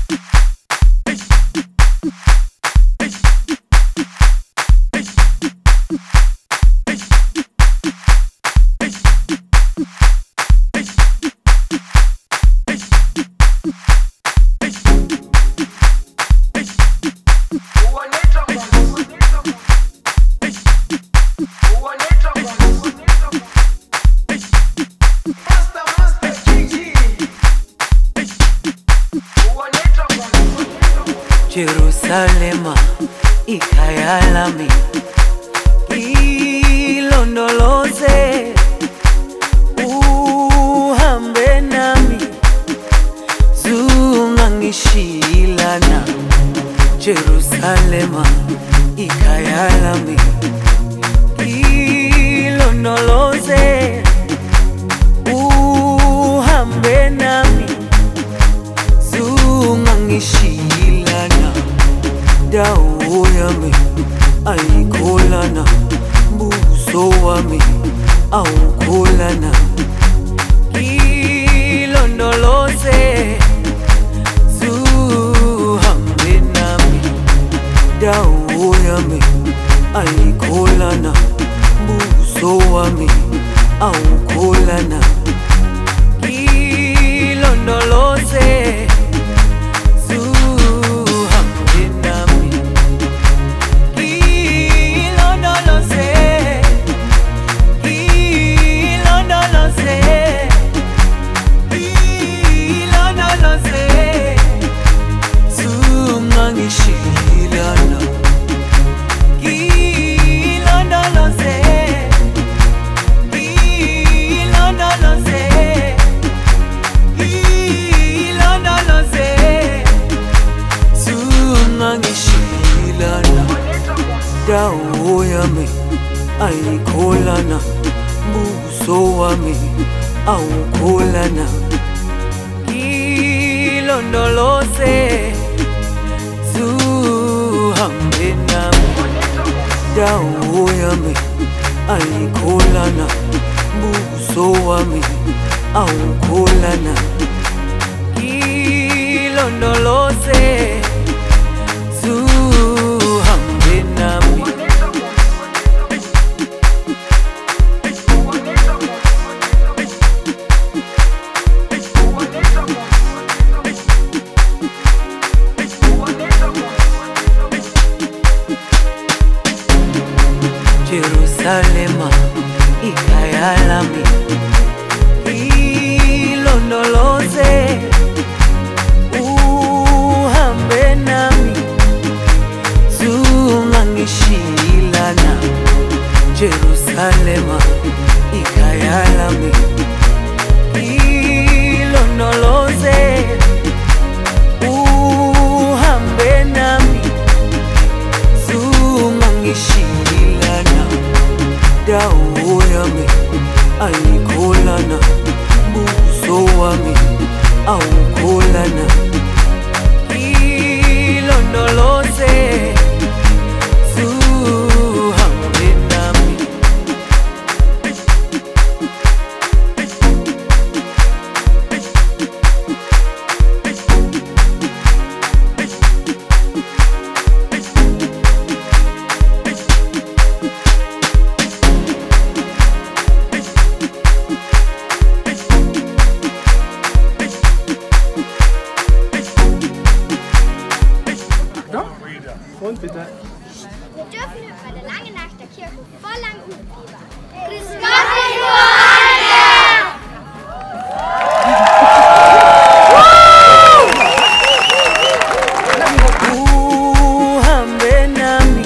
Jerusalema ikhaya lami ilondoloze uhambe nami zungangishilana Jerusalema ikhaya lami ilondoloze uhambe nami zungangishilana dawo yami ayikholana buso wami awukholana ilondoloze zuhambe nami dawo yami ayikholana buso wami awukholana ilondoloze dawo yami ayikholana buso wami awukholana ilondoloze zuhambe nami dawo yami ayikholana buso wami awukholana ilondoloze zuhambe nami Jerusalema ikhaya lami ilondoloze uhambe nami zungangishilana Jerusalema ikhaya lami ilondoloze uhambe nami zungangishilana dawo yami ayikholana buso wami awukholana ilondoloze zuhambe nami Und bitte. Wir dürfen bei der Lange Nacht der Kirche voll lang Hutfieber. Grüß Gott, uhambe nami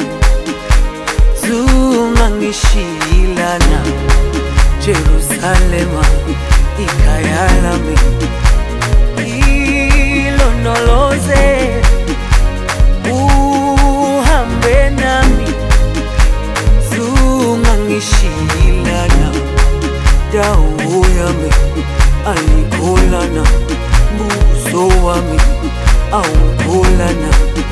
zungangishilana Jerusalema ikhaya lami ilondoloze uhambe nami zungangishilana dawo yami ayikholana buso wami awukholana